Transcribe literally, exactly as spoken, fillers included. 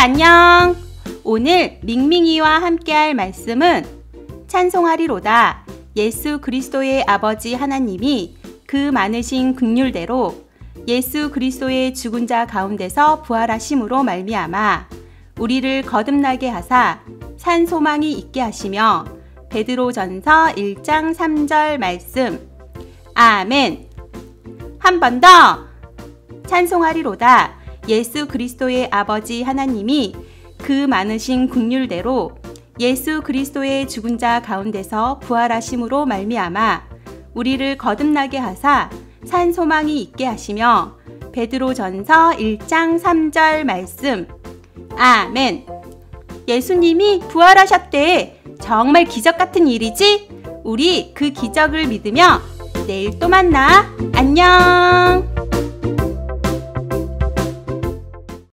안녕. 오늘 밍밍이와 함께할 말씀은 찬송하리로다. 예수 그리스도의 아버지 하나님이 그 많으신 긍휼대로 예수 그리스도의 죽은 자 가운데서 부활하심으로 말미암아 우리를 거듭나게 하사 산 소망이 있게 하시며 베드로전서 일 장 삼 절 말씀. 아멘. 한 번 더. 찬송하리로다. 예수 그리스도의 아버지 하나님이 그 많으신 긍휼대로 예수 그리스도의 죽은 자 가운데서 부활하심으로 말미암아 우리를 거듭나게 하사 산 소망이 있게 하시며 베드로전서 일 장 삼 절 말씀. 아멘. 예수님이 부활하셨대. 정말 기적 같은 일이지? 우리 그 기적을 믿으며 내일 또 만나. 안녕.